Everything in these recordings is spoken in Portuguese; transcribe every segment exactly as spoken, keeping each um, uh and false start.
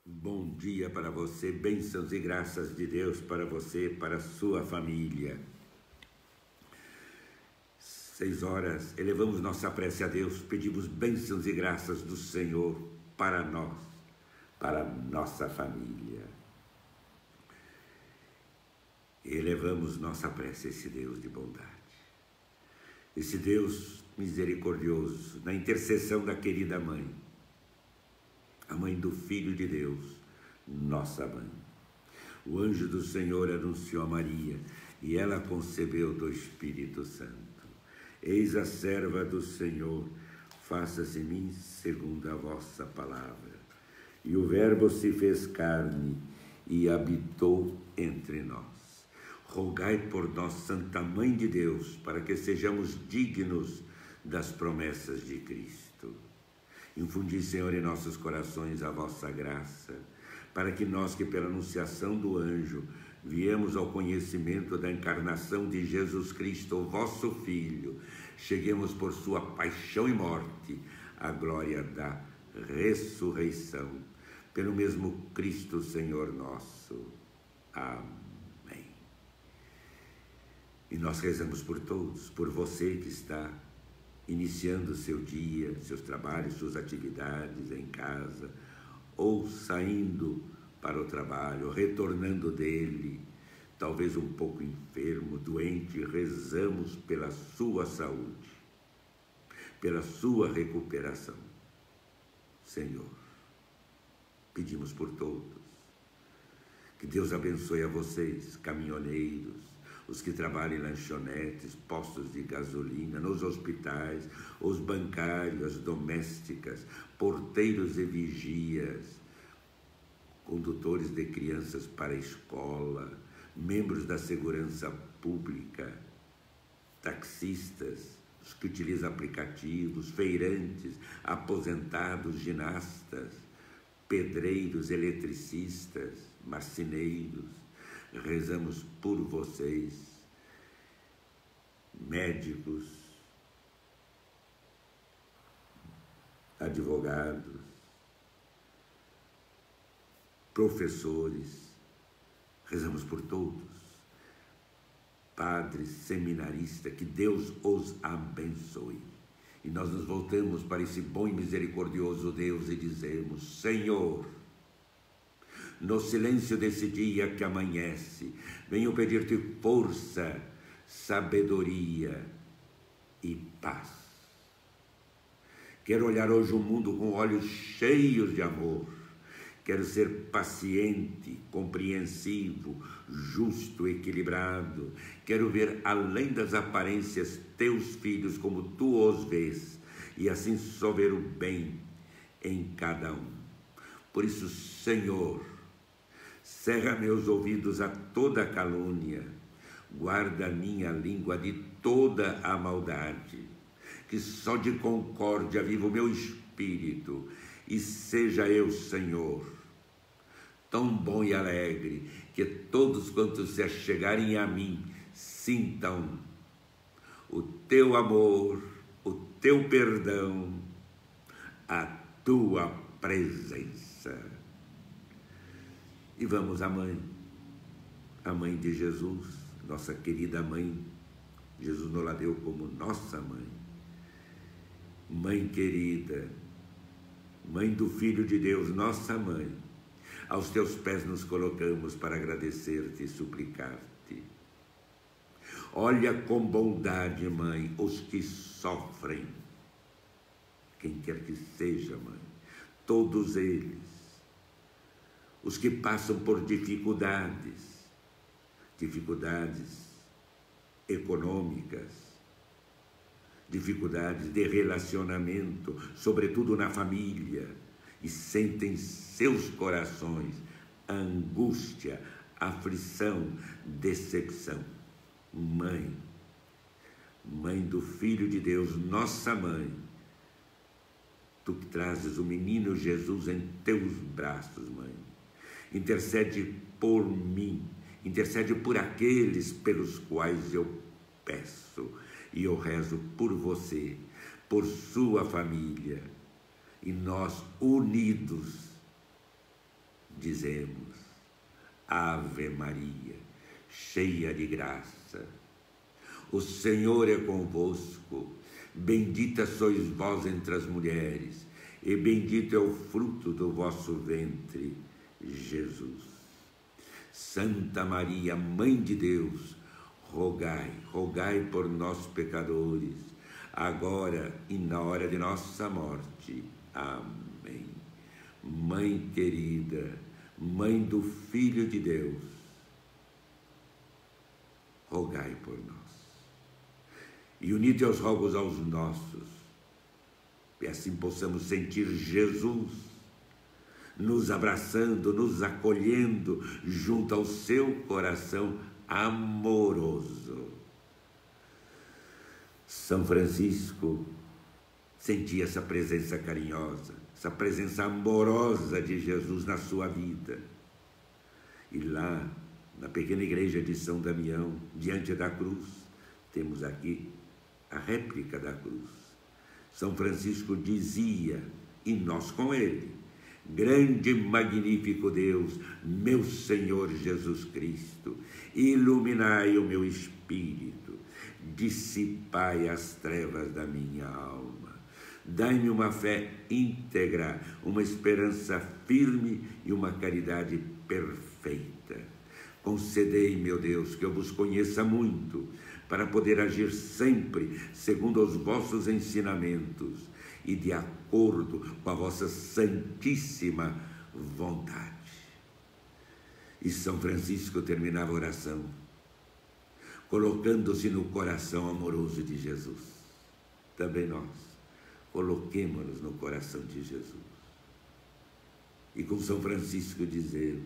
Bom dia para você, bênçãos e graças de Deus para você, para a sua família. Seis horas, elevamos nossa prece a Deus, pedimos bênçãos e graças do Senhor para nós, para a nossa família. Elevamos nossa prece a esse Deus de bondade, esse Deus misericordioso, na intercessão da querida mãe, a mãe do Filho de Deus, nossa mãe. O anjo do Senhor anunciou a Maria, e ela concebeu do Espírito Santo. Eis a serva do Senhor, faça-se em mim segundo a vossa palavra. E o Verbo se fez carne e habitou entre nós. Rogai por nós, Santa Mãe de Deus, para que sejamos dignos das promessas de Cristo. Infundi, Senhor, em nossos corações a vossa graça, para que nós que pela anunciação do anjo viemos ao conhecimento da encarnação de Jesus Cristo, o vosso Filho, cheguemos por sua paixão e morte à glória da ressurreição. Pelo mesmo Cristo, Senhor nosso. Amém. E nós rezamos por todos, por você que está iniciando seu dia, seus trabalhos, suas atividades em casa, ou saindo para o trabalho, retornando dele, talvez um pouco enfermo, doente, rezamos pela sua saúde, pela sua recuperação. Senhor, pedimos por todos, que Deus abençoe a vocês, caminhoneiros, os que trabalham em lanchonetes, postos de gasolina, nos hospitais, os bancários, as domésticas, porteiros e vigias, condutores de crianças para a escola, membros da segurança pública, taxistas, os que utilizam aplicativos, feirantes, aposentados, ginastas, pedreiros, eletricistas, marceneiros. Rezamos por vocês, médicos, advogados, professores, rezamos por todos, padres, seminaristas, que Deus os abençoe. E nós nos voltamos para esse bom e misericordioso Deus e dizemos: Senhor, no silêncio desse dia que amanhece, venho pedir-te força, sabedoria e paz. Quero olhar hoje o mundo com olhos cheios de amor. Quero ser paciente, compreensivo, justo, equilibrado. Quero ver além das aparências teus filhos como tu os vês, e assim só ver o bem em cada um. Por isso, Senhor, cerra meus ouvidos a toda calúnia, guarda minha língua de toda a maldade, que só de concórdia viva o meu espírito, e seja eu, Senhor, tão bom e alegre, que todos quantos se achegarem a mim sintam o teu amor, o teu perdão, a tua presença. E vamos à mãe, a mãe de Jesus, nossa querida mãe. Jesus nos la deu como nossa mãe. Mãe querida, mãe do Filho de Deus, nossa mãe, aos teus pés nos colocamos para agradecer-te e suplicar-te. Olha com bondade, mãe, os que sofrem, quem quer que seja, mãe, todos eles, os que passam por dificuldades, dificuldades econômicas, dificuldades de relacionamento, sobretudo na família, e sentem seus corações angústia, aflição, decepção. Mãe, mãe do Filho de Deus, nossa mãe, tu que trazes o menino Jesus em teus braços, mãe, intercede por mim, intercede por aqueles pelos quais eu peço, e eu rezo por você, por sua família, e nós unidos dizemos: Ave Maria, cheia de graça, o Senhor é convosco, bendita sois vós entre as mulheres, e bendito é o fruto do vosso ventre, Jesus. Santa Maria, Mãe de Deus, rogai, rogai por nós pecadores, agora e na hora de nossa morte. Amém. Mãe querida, Mãe do Filho de Deus, rogai por nós. E unite aos rogos aos nossos, e assim possamos sentir Jesus nos abraçando, nos acolhendo junto ao seu coração amoroso. São Francisco sentia essa presença carinhosa, essa presença amorosa de Jesus na sua vida. E lá, na pequena igreja de São Damião, diante da cruz, temos aqui a réplica da cruz. São Francisco dizia, e nós com ele: grande e magnífico Deus, meu Senhor Jesus Cristo, iluminai o meu espírito, dissipai as trevas da minha alma, dai-me uma fé íntegra, uma esperança firme e uma caridade perfeita. Concedei, meu Deus, que eu vos conheça muito, para poder agir sempre segundo os vossos ensinamentos e de acordo com a vossa santíssima vontade. E São Francisco terminava a oração colocando-se no coração amoroso de Jesus. Também nós coloquemo-nos no coração de Jesus. E com São Francisco dizemos: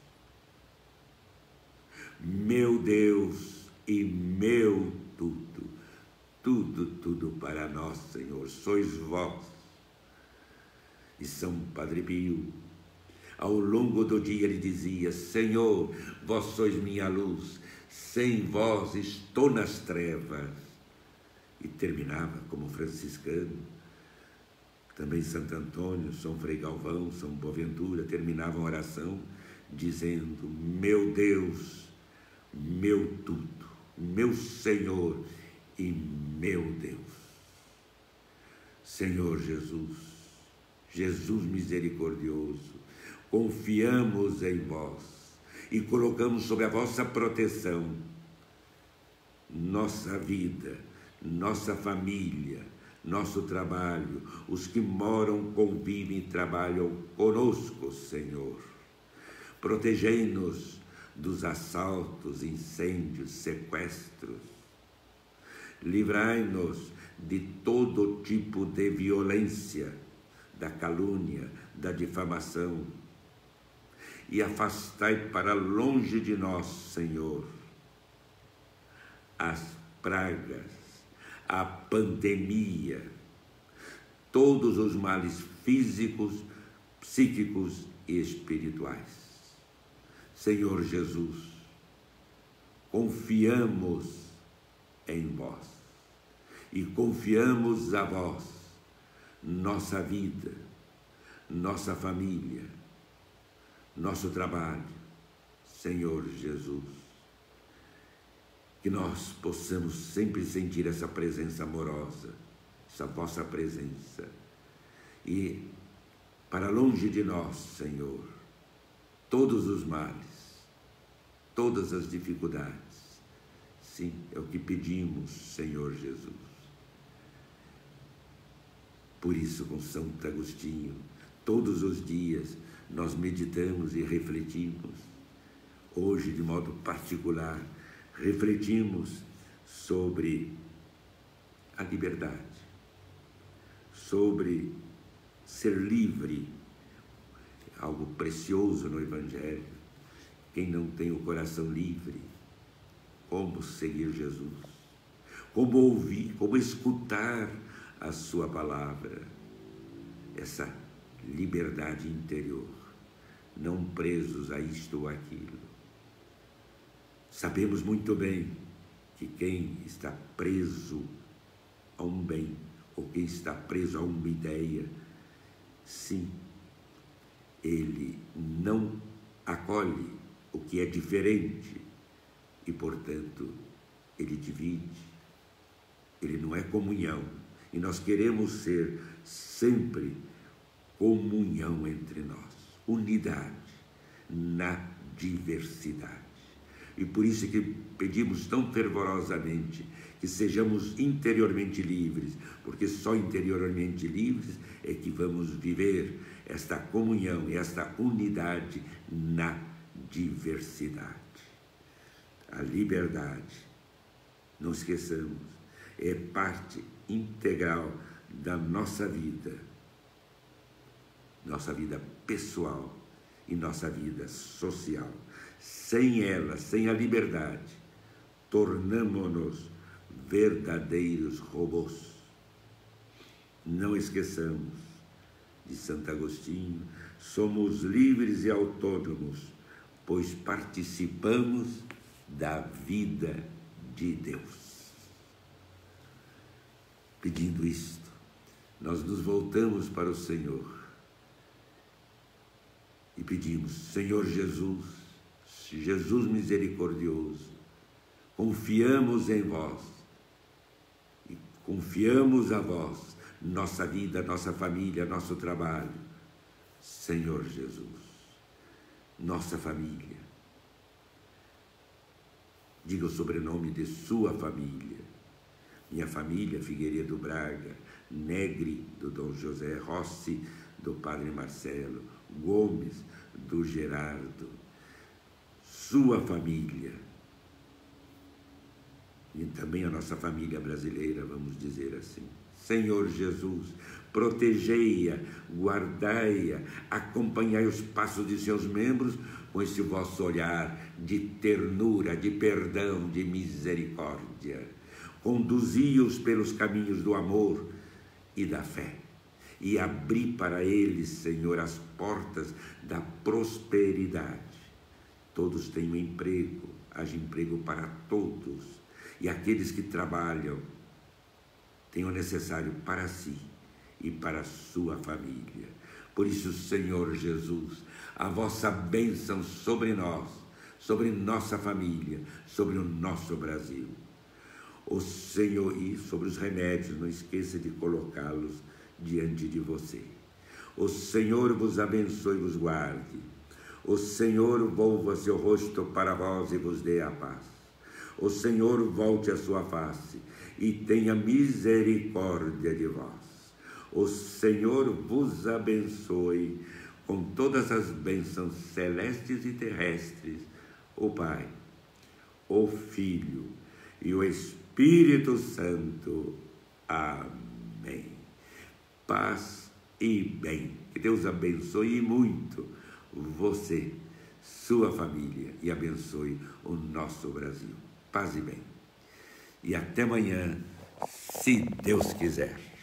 meu Deus e meu tudo, tudo, tudo para nós, Senhor, sois vós. E São Padre Pio, ao longo do dia, ele dizia: Senhor, vós sois minha luz, sem vós estou nas trevas. E terminava como franciscano. Também Santo Antônio, São Frei Galvão, São Boaventura terminavam a oração dizendo: meu Deus, meu tudo, meu Senhor e meu Deus. Senhor Jesus, Jesus misericordioso, confiamos em vós e colocamos sob a vossa proteção nossa vida, nossa família, nosso trabalho, os que moram, convivem e trabalham conosco, Senhor. Protegei-nos dos assaltos, incêndios, sequestros. Livrai-nos de todo tipo de violência, da calúnia, da difamação. E afastai para longe de nós, Senhor, as pragas, a pandemia, todos os males físicos, psíquicos e espirituais. Senhor Jesus, confiamos em vós e confiamos a vós nossa vida, nossa família, nosso trabalho, Senhor Jesus. Que nós possamos sempre sentir essa presença amorosa, essa vossa presença. E para longe de nós, Senhor, todos os males, todas as dificuldades. Sim, é o que pedimos, Senhor Jesus. Por isso, com Santo Agostinho, todos os dias nós meditamos e refletimos. Hoje, de modo particular, refletimos sobre a liberdade, sobre ser livre, algo precioso no Evangelho. Quem não tem o coração livre, como seguir Jesus? Como ouvir, como escutar a sua palavra? Essa liberdade interior, não presos a isto ou aquilo. Sabemos muito bem que quem está preso a um bem, ou quem está preso a uma ideia, sim, ele não acolhe o que é diferente e, portanto, ele divide. Ele não é comunhão. E nós queremos ser sempre comunhão entre nós, unidade na diversidade. E por isso que pedimos tão fervorosamente que sejamos interiormente livres, porque só interiormente livres é que vamos viver esta comunhão e esta unidade na diversidade. A liberdade, não esqueçamos, é parte integral da nossa vida, nossa vida pessoal e nossa vida social. Sem ela, sem a liberdade, tornamo-nos verdadeiros robôs. Não esqueçamos de Santo Agostinho, somos livres e autônomos, pois participamos da vida de Deus. Pedindo isto, nós nos voltamos para o Senhor e pedimos: Senhor Jesus, Jesus misericordioso, confiamos em vós e confiamos a vós nossa vida, nossa família, nosso trabalho. Senhor Jesus, nossa família, diga o sobrenome de sua família. Minha família, Figueiredo Braga, Negri, do Dom José, Rossi, do Padre Marcelo, Gomes, do Gerardo, sua família, e também a nossa família brasileira, vamos dizer assim. Senhor Jesus, protegei-a, guardai-a, acompanhai os passos de seus membros com esse vosso olhar de ternura, de perdão, de misericórdia. Conduzi-os pelos caminhos do amor e da fé, e abri para eles, Senhor, as portas da prosperidade. Todos têm um emprego, haja emprego para todos, e aqueles que trabalham tenham o necessário para si e para a sua família. Por isso, Senhor Jesus, a vossa bênção sobre nós, sobre nossa família, sobre o nosso Brasil. O Senhor, e sobre os remédios, não esqueça de colocá-los diante de você. O Senhor vos abençoe e vos guarde. O Senhor volva seu rosto para vós e vos dê a paz. O Senhor volte a sua face e tenha misericórdia de vós. O Senhor vos abençoe com todas as bênçãos celestes e terrestres, o Pai, o Filho e o Espírito Santo. Amém. Paz e bem. Que Deus abençoe muito você, sua família, e abençoe o nosso Brasil. Paz e bem. E até amanhã, se Deus quiser.